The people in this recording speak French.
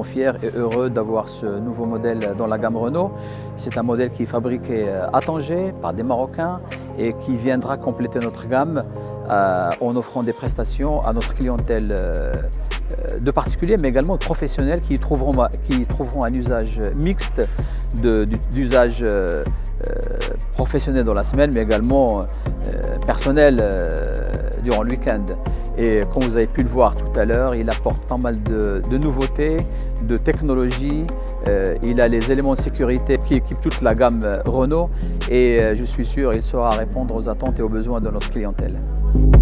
extrêmement fiers et heureux d'avoir ce nouveau modèle dans la gamme Renault. C'est un modèle qui est fabriqué à Tanger par des Marocains et qui viendra compléter notre gamme en offrant des prestations à notre clientèle de particuliers, mais également de professionnels qui trouveront un usage mixte d'usage professionnel dans la semaine, mais également personnel durant le week-end. Et comme vous avez pu le voir tout à l'heure, il apporte pas mal de nouveautés, de technologies. Il a les éléments de sécurité qui équipent toute la gamme Renault et je suis sûr qu'il saura répondre aux attentes et aux besoins de notre clientèle.